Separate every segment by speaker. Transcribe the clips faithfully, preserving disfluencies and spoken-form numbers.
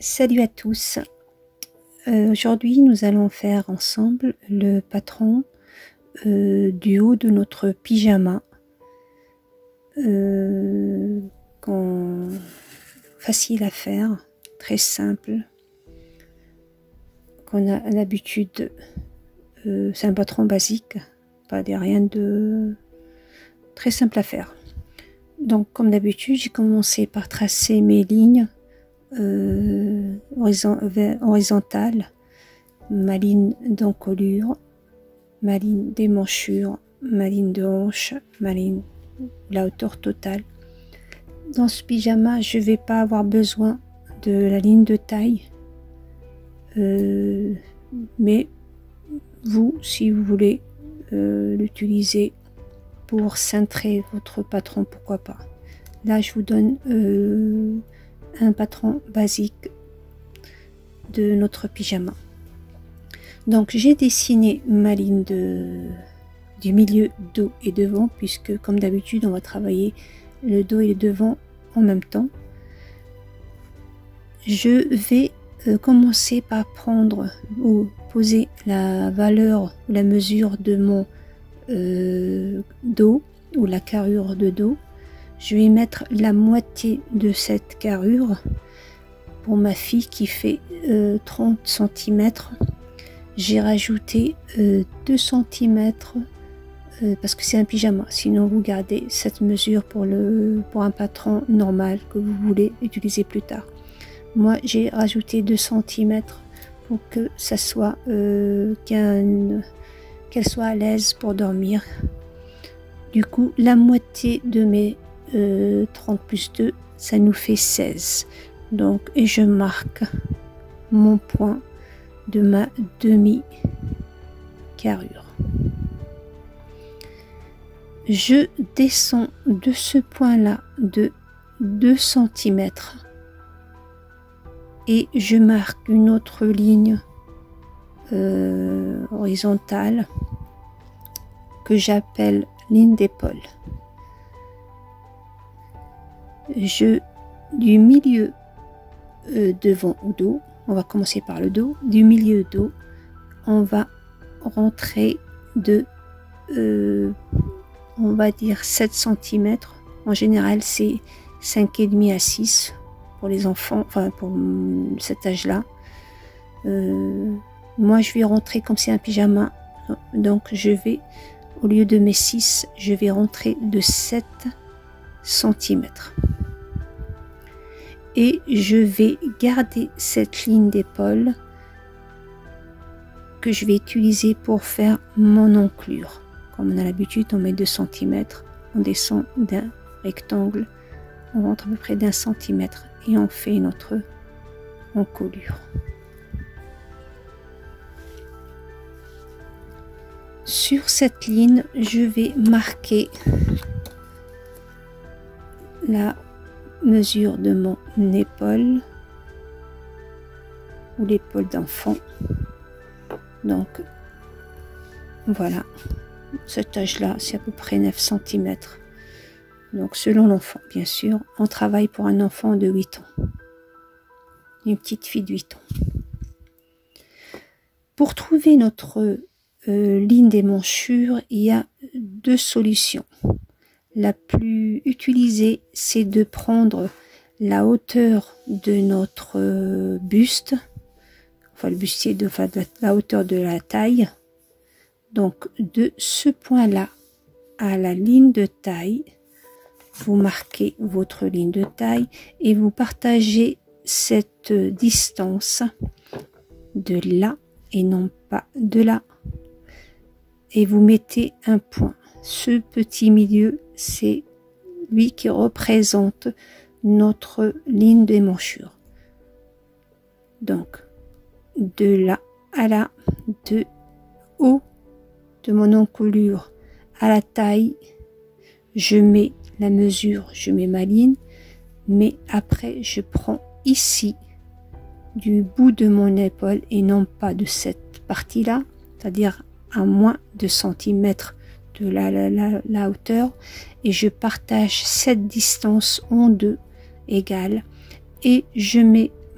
Speaker 1: Salut à tous. Euh, aujourd'hui nous allons faire ensemble le patron euh, du haut de notre pyjama, euh, qu'on... facile à faire, très simple, qu'on a l'habitude. Euh, c'est un patron basique, pas des rien de très simple à faire. Donc comme d'habitude j'ai commencé par tracer mes lignes euh, horizontales, ma ligne d'encolure, ma ligne d'émanchure, ma ligne de hanche, ma ligne de la hauteur totale. Dans ce pyjama je vais pas avoir besoin de la ligne de taille, euh, mais vous, si vous voulez euh, l'utiliser pour cintrer votre patron, pourquoi pas. Là je vous donne euh, un patron basique de notre pyjama. Donc j'ai dessiné ma ligne de, du milieu, dos et devant, puisque comme d'habitude on va travailler le dos et le devant en même temps. Je vais euh, commencer par prendre ou poser la valeur ou la mesure de mon euh, dos ou la carrure de dos. Je vais mettre la moitié de cette carrure pour ma fille qui fait euh, trente centimètres. J'ai rajouté euh, deux centimètres euh, parce que c'est un pyjama. Sinon vous gardez cette mesure pour, le, pour un patron normal que vous voulez utiliser plus tard. Moi j'ai rajouté deux centimètres pour que ça soit euh, qu'un, qu'elle soit à l'aise pour dormir. Du coup la moitié de mes euh, trente plus deux, ça nous fait seize. Donc et je marque mon point de ma demi carrure. Je descends de ce point là de deux centimètres et je marque une autre ligne euh, horizontale que j'appelle ligne d'épaule. Je du milieu euh, devant ou dos, on va commencer par le dos, du milieu dos on va rentrer de euh, on va dire sept centimètres. En général c'est cinq virgule cinq à six pour les enfants, enfin pour cet âge là. Euh, moi je vais rentrer comme c'est un pyjama, donc je vais au lieu de mes six, je vais rentrer de sept centimètres. Et je vais garder cette ligne d'épaule que je vais utiliser pour faire mon enclure. Comme on a l'habitude, on met deux centimètres, on descend d'un rectangle, on rentre à peu près d'un centimètre et on fait notre encolure. Sur cette ligne, je vais marquer la mesure de mon épaule ou l'épaule d'enfant. Donc voilà, cet âge là c'est à peu près neuf centimètres. Donc selon l'enfant bien sûr, on travaille pour un enfant de huit ans, une petite fille de huit ans. Pour trouver notre euh, ligne d'émanchure, il y a deux solutions. La plus utilisée, c'est de prendre la hauteur de notre euh, buste, enfin le bustier, de, enfin, de la hauteur de la taille. Donc de ce point-là à la ligne de taille, vous marquez votre ligne de taille et vous partagez cette distance de là et non pas de là. Et vous mettez un point. Ce petit milieu, c'est lui qui représente notre ligne d'émanchure. Donc, de là à là, de haut de mon encolure à la taille, je mets la mesure, je mets ma ligne, mais après je prends ici du bout de mon épaule et non pas de cette partie-là, c'est-à-dire à moins de centimètres de la, la, la, la hauteur, et je partage cette distance en deux égales et je mets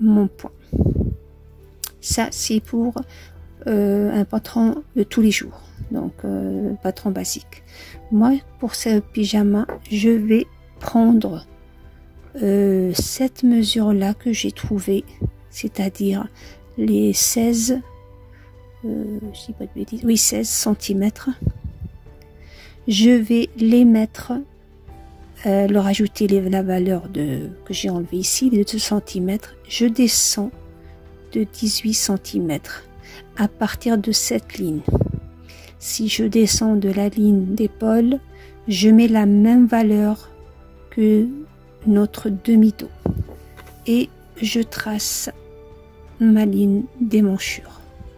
Speaker 1: mon point. Ça, c'est pour euh, un patron de tous les jours, donc euh, patron basique. Moi, pour ce pyjama, je vais prendre euh, cette mesure-là que j'ai trouvée, c'est-à-dire les seize, euh, je dis pas de bêtises, oui, seize centimètres. Je vais les mettre, euh, leur ajouter les, la valeur de, que j'ai enlevé ici, les deux centimètres. Je descends de dix-huit centimètres à partir de cette ligne. Si je descends de la ligne d'épaule, je mets la même valeur que notre demi-dos et je trace ma ligne d'émanchure.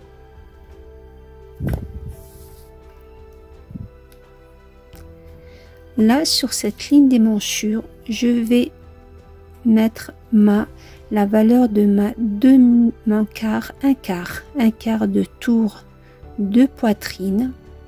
Speaker 1: Là, sur cette ligne d'émanchure, je vais mettre ma la valeur de ma demi, mon quart, un quart, un quart de tour de poitrine.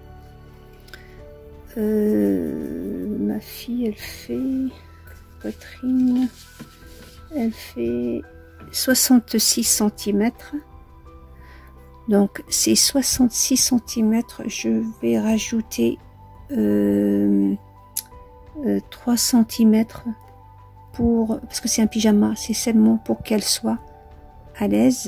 Speaker 1: Euh, ma fille, elle fait poitrine, elle fait soixante-six centimètres. Donc, ces soixante-six centimètres, je vais rajouter euh, euh, trois centimètres pour, parce que c'est un pyjama, c'est seulement pour qu'elle soit à l'aise.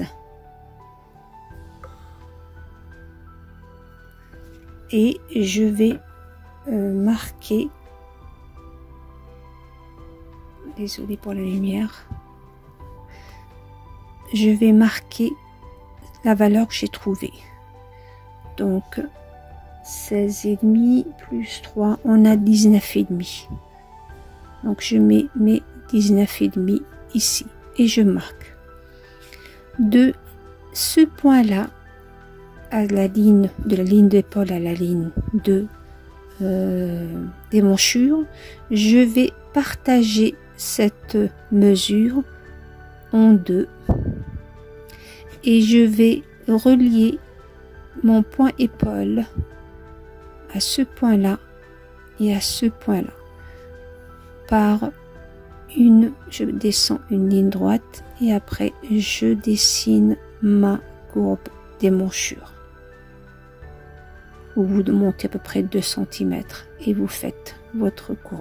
Speaker 1: Et je vais euh, marquer, désolé pour la lumière, je vais marquer la valeur que j'ai trouvée. Donc seize et demi plus trois, on a dix-neuf et demi. Donc je mets mes dix-neuf et demi ici et je marque. De ce point-là à la ligne de la ligne d'épaule à la ligne de euh, d'émanchure, je vais partager cette mesure en deux et je vais relier mon point épaule à ce point-là et à ce point-là par une, je descends une ligne droite et après je dessine ma courbe d'émanchure. Vous montez à peu près deux centimètres et vous faites votre courbe.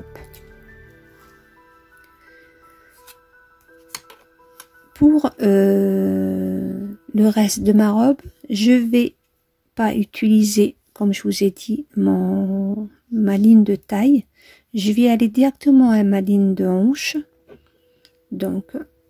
Speaker 1: Pour euh, le reste de ma robe, je vais pas utiliser, comme je vous ai dit, mon, ma ligne de taille. Je vais aller directement à ma ligne de hanche. Donc,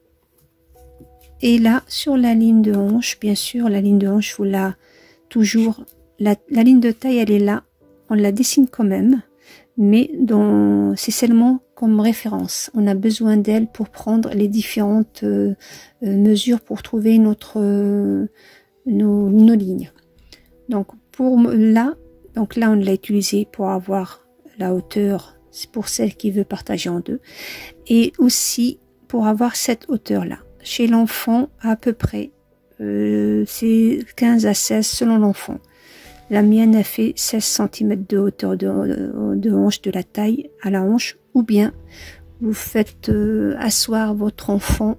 Speaker 1: et là, sur la ligne de hanche, bien sûr, la ligne de hanche, vous la toujours, la, la ligne de taille, elle est là. On la dessine quand même, mais c'est seulement comme référence. On a besoin d'elle pour prendre les différentes euh, mesures pour trouver notre euh, nos, nos lignes. Donc pour là, donc là on l'a utilisé pour avoir la hauteur, c'est pour celle qui veut partager en deux, et aussi pour avoir cette hauteur là. Chez l'enfant, à peu près, euh, c'est quinze à seize selon l'enfant. La mienne a fait seize centimètres de hauteur de, de, de hanche, de la taille à la hanche, ou bien vous faites euh, asseoir votre enfant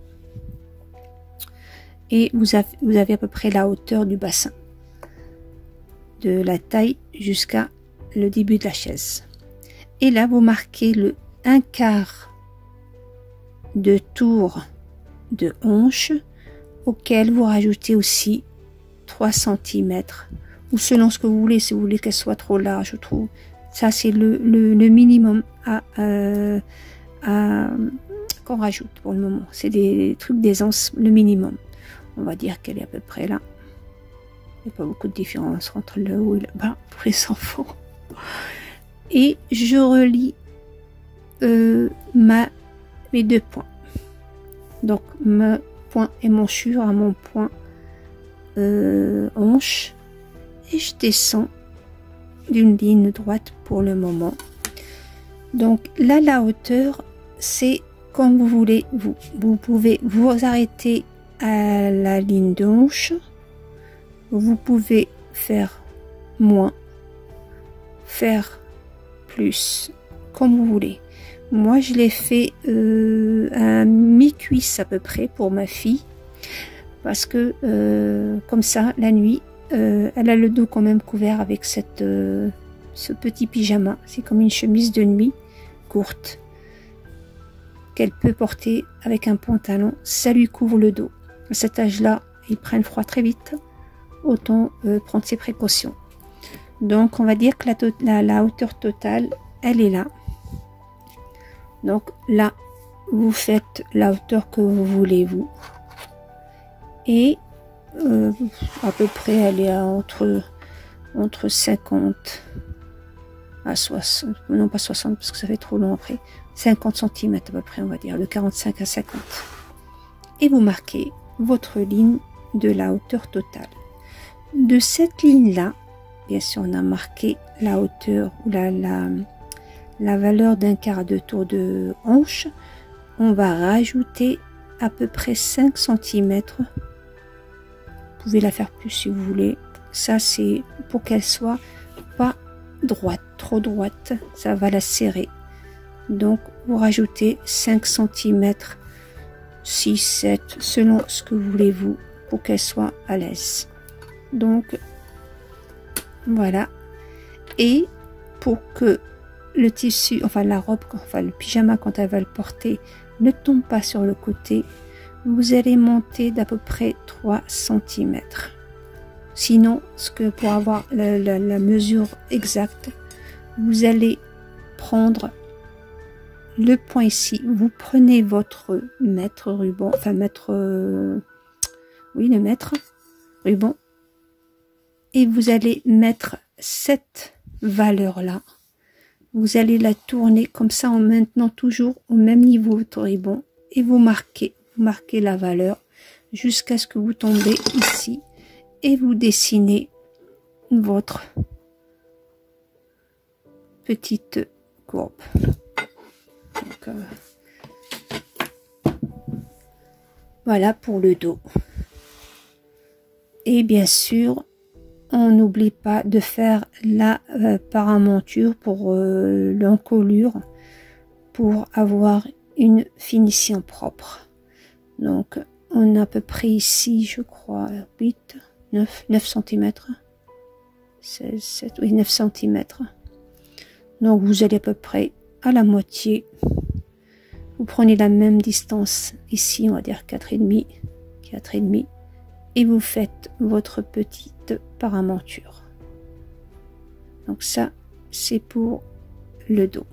Speaker 1: et vous avez, vous avez à peu près la hauteur du bassin, de la taille jusqu'à le début de la chaise. Et là, vous marquez le un quart de tour de hanche auquel vous rajoutez aussi trois centimètres. Ou selon ce que vous voulez, si vous voulez qu'elle soit trop large, je trouve. Ça, c'est le, le, le minimum à, euh, à, qu'on rajoute pour le moment. C'est des trucs d'aisance, le minimum. On va dire qu'elle est à peu près là. Il n'y a pas beaucoup de différence entre le haut et le bas pour les enfants. Et je relie euh, ma, mes deux points. Donc, mon point émanchure à mon point euh, hanche. Et je descends d'une ligne droite pour le moment. Donc là, la hauteur, c'est comme vous voulez. Vous, vous pouvez vous arrêter à la ligne de hanche. Vous pouvez faire moins, faire plus, comme vous voulez. Moi, je l'ai fait euh, à mi-cuisse à peu près pour ma fille. parce que euh, comme ça, la nuit, euh, elle a le dos quand même couvert avec cette, euh, ce petit pyjama. C'est comme une chemise de nuit courte qu'elle peut porter avec un pantalon. Ça lui couvre le dos. À cet âge-là, ils prennent froid très vite. Autant euh, prendre ses précautions. Donc, on va dire que la, la, la hauteur totale, elle est là. Donc là, vous faites la hauteur que vous voulez, vous. Et euh, à peu près, elle est à entre, entre cinquante à soixante. Non, pas soixante, parce que ça fait trop long après. cinquante centimètres à peu près, on va dire. De quarante-cinq à cinquante. Et vous marquez votre ligne de la hauteur totale. De cette ligne-là, bien sûr, on a marqué la hauteur ou la, la, la valeur d'un quart de tour de hanche. On va rajouter à peu près cinq centimètres. Vous pouvez la faire plus si vous voulez. Ça, c'est pour qu'elle soit pas droite, trop droite. Ça va la serrer. Donc, vous rajoutez cinq centimètres, six, sept, selon ce que vous voulez vous, pour qu'elle soit à l'aise. Donc, voilà. Et pour que le tissu, enfin la robe, enfin le pyjama quand elle va le porter, ne tombe pas sur le côté, vous allez monter d'à peu près trois centimètres. Sinon, ce que pour avoir la, la, la mesure exacte, vous allez prendre le point ici. Vous prenez votre mètre ruban, enfin mètre, euh, oui le mètre ruban, et vous allez mettre cette valeur là. Vous allez la tourner comme ça en maintenant toujours au même niveau votre ruban et vous marquez, vous marquez la valeur jusqu'à ce que vous tombez ici et vous dessinez votre petite courbe. Donc, euh, voilà pour le dos. Et bien sûr, on n'oublie pas de faire la euh, paramonture pour euh, l'encolure pour avoir une finition propre. Donc, on a à peu près ici, je crois, huit, neuf, neuf centimètres. seize, sept, oui, neuf centimètres. Donc, vous allez à peu près à la moitié. Vous prenez la même distance ici, on va dire quatre et demi, quatre et demi. Et vous faites votre petite paramonture. Donc ça, c'est pour le dos.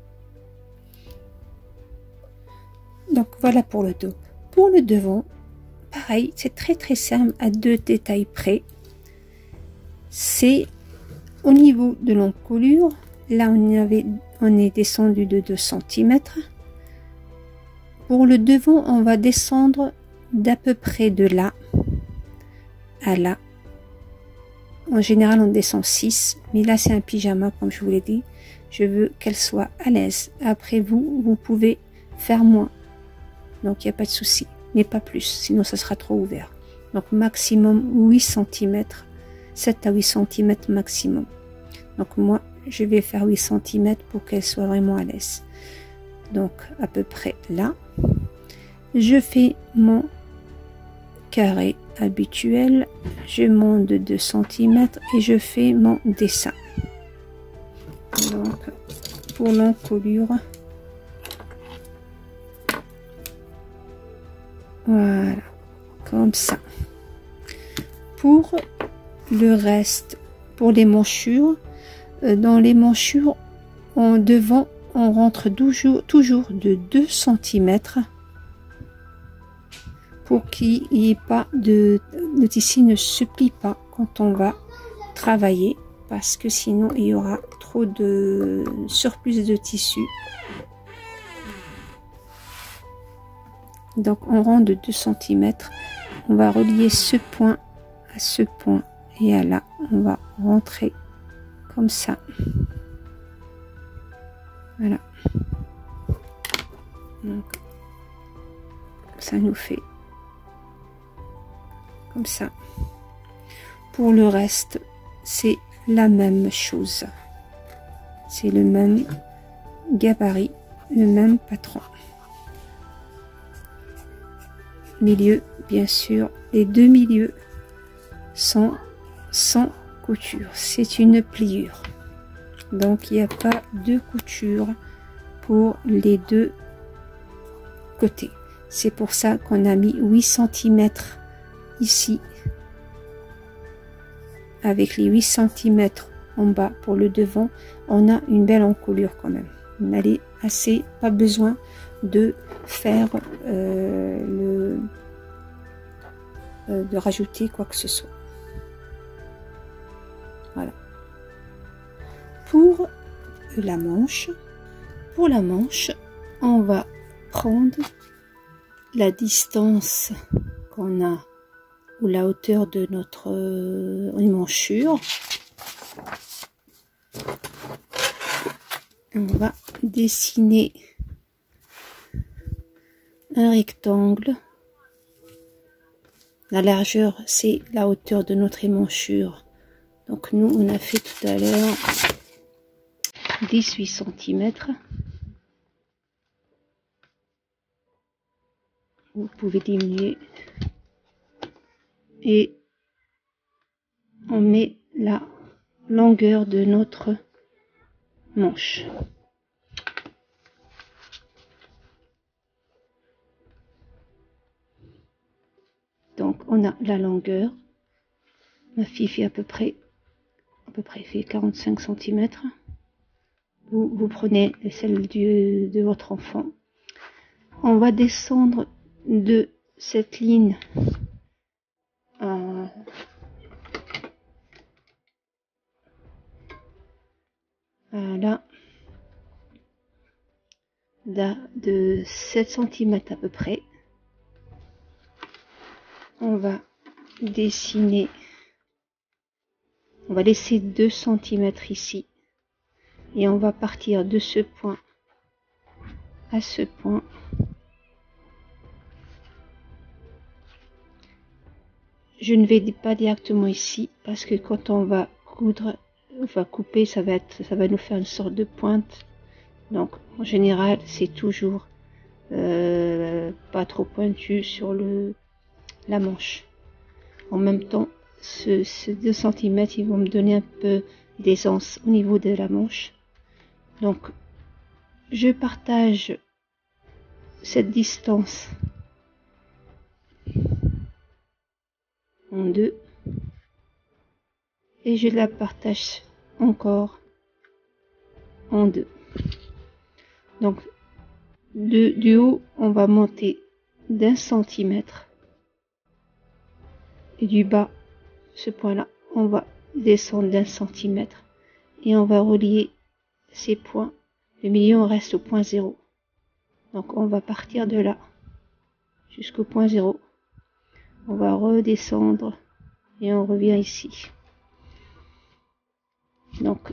Speaker 1: Donc voilà pour le dos. Pour le devant, pareil, c'est très très simple à deux détails près. C'est au niveau de l'encolure. Là, on, avait, on est descendu de deux centimètres. Pour le devant, on va descendre d'à peu près de là à là. En général, on descend six, mais là, c'est un pyjama, comme je vous l'ai dit. Je veux qu'elle soit à l'aise. Après vous, vous pouvez faire moins. Donc, il n'y a pas de souci, mais pas plus, sinon ça sera trop ouvert. Donc, maximum huit centimètres, sept à huit centimètres maximum. Donc, moi, je vais faire huit centimètres pour qu'elle soit vraiment à l'aise. Donc, à peu près là. Je fais mon carré habituel, je monte de deux centimètres et je fais mon dessin. Donc pour l'encolure, voilà, comme ça. Pour le reste, pour les manchures, dans les manchures en devant, on rentre toujours, toujours de deux centimètres. Pour qu'il n'y ait pas de, le tissu ne se plie pas quand on va travailler, parce que sinon il y aura trop de surplus de tissu. Donc on rentre de deux centimètres, on va relier ce point à ce point et à là, on va rentrer comme ça. Voilà. Donc ça nous fait comme ça. Pour le reste, c'est la même chose. C'est le même gabarit, le même patron. Milieu bien sûr, les deux milieux sont sans couture. C'est une pliure. Donc, il n'y a pas de couture pour les deux côtés. C'est pour ça qu'on a mis huit centimètres ici. Avec les huit centimètres en bas pour le devant, on a une belle encolure quand même. On a les assez, pas besoin de faire euh, le euh, de rajouter quoi que ce soit. Voilà. Pour la manche, pour la manche, on va prendre la distance qu'on a ou la hauteur de notre euh, manchure. On va dessiner un rectangle. La largeur, c'est la hauteur de notre émanchure. Donc nous, on a fait tout à l'heure dix-huit centimètres. Vous pouvez diminuer. Et on met la longueur de notre manche. Donc on a la longueur. Ma fille fait à peu près à peu près fait quarante-cinq centimètres. Vous, vous prenez celle du, de votre enfant. On va descendre de cette ligne à, à là, là de sept centimètres à peu près. On va dessiner, on va laisser deux centimètres ici et on va partir de ce point à ce point. Je ne vais pas directement ici parce que quand on va coudre, on va couper, ça va être, ça va nous faire une sorte de pointe. Donc en général, c'est toujours euh, pas trop pointu sur le la manche. En même temps, ce, ce deux centimètres, ils vont me donner un peu d'aisance au niveau de la manche. Donc, je partage cette distance en deux et je la partage encore en deux. Donc, de, du haut, on va monter d'un centimètre et du bas, ce point-là, on va descendre d'un centimètre et on va relier ces points. Le milieu, on reste au point zéro. Donc, on va partir de là jusqu'au point zéro. On va redescendre et on revient ici. Donc,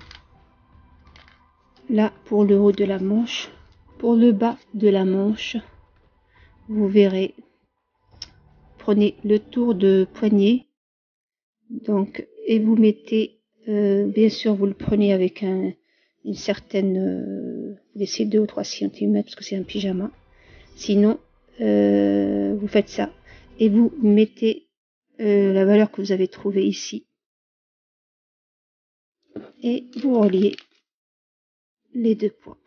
Speaker 1: là, pour le haut de la manche, pour le bas de la manche, vous verrez, prenez le tour de poignet, donc, et vous mettez, euh, bien sûr, vous le prenez avec un, une certaine, euh, vous laissez deux ou trois centimètres parce que c'est un pyjama. Sinon, euh, vous faites ça et vous mettez euh, la valeur que vous avez trouvée ici et vous reliez les deux points.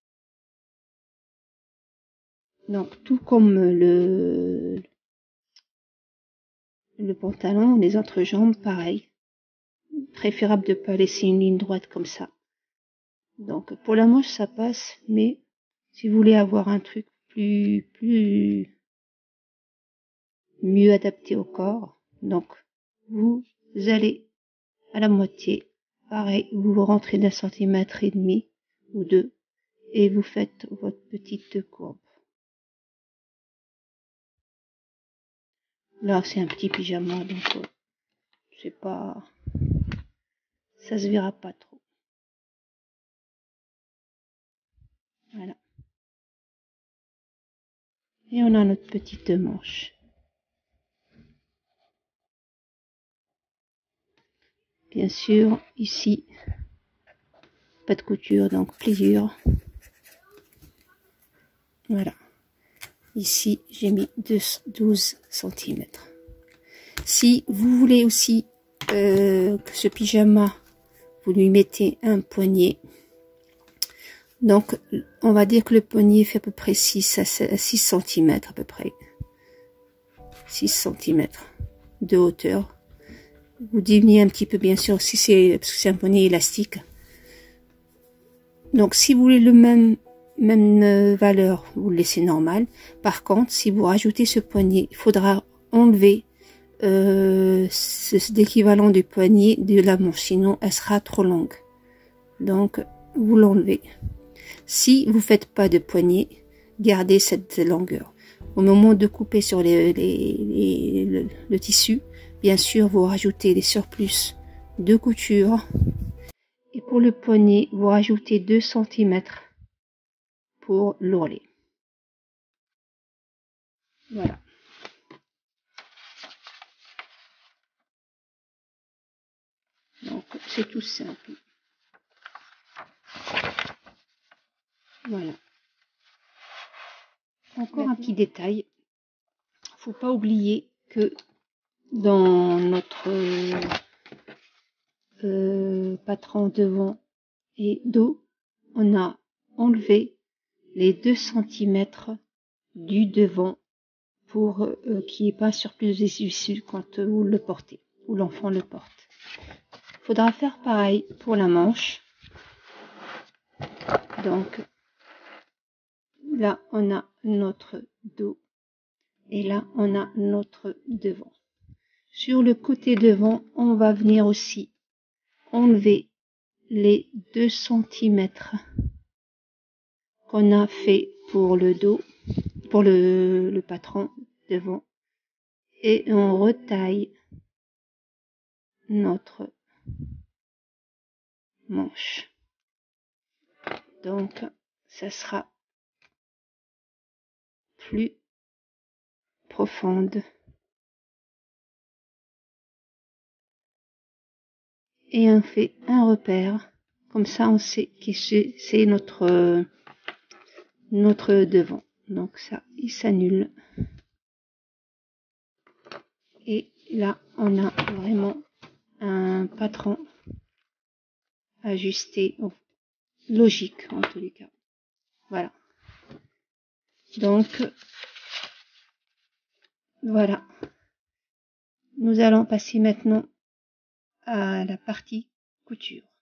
Speaker 1: Donc, tout comme le, le pantalon, les entrejambes, pareil. Préférable de ne pas laisser une ligne droite comme ça. Donc, pour la manche, ça passe, mais si vous voulez avoir un truc plus, plus, mieux adapté au corps, donc, vous allez à la moitié, pareil, vous rentrez d'un centimètre et demi ou deux, et vous faites votre petite courbe. Là, c'est un petit pyjama, donc euh, c'est pas, ça se verra pas trop. Voilà. Et on a notre petite manche. Bien sûr, ici, pas de couture, donc pliure. Voilà. Ici, j'ai mis douze centimètres. Si vous voulez aussi euh, que ce pyjama, vous lui mettez un poignet. Donc, on va dire que le poignet fait à peu près six à six centimètres à peu près. six centimètres de hauteur. Vous diminuez un petit peu, bien sûr, si c'est parce que c'est un poignet élastique. Donc, si vous voulez le même même valeur, vous le laissez normal. Par contre, si vous rajoutez ce poignet, il faudra enlever euh, l'équivalent du poignet de la manche, sinon elle sera trop longue. Donc, vous l'enlevez. Si vous faites pas de poignet, gardez cette longueur. Au moment de couper sur les, les, les, le, le tissu, bien sûr, vous rajoutez les surplus de couture. Et pour le poignet, vous rajoutez deux centimètres pour l'ourlet. Voilà. Donc, c'est tout simple. Voilà. Encore un petit détail. Faut pas oublier que dans notre euh, patron devant et dos, on a enlevé les deux centimètres du devant pour euh, qu'il n'y ait pas un surplus de tissu quand vous le portez ou l'enfant le porte. Il faudra faire pareil pour la manche. Donc là on a notre dos et là on a notre devant. Sur le côté devant, on va venir aussi enlever les deux centimètres qu'on a fait pour le dos, pour le, le patron devant, et on retaille notre manche. Donc ça sera plus profonde et on fait un repère, comme ça on sait que c'est notre notre devant. Donc ça il s'annule et là on a vraiment un patron ajusté, oh, logique en tous les cas. Voilà. Donc voilà. Nous allons passer maintenant à la partie couture.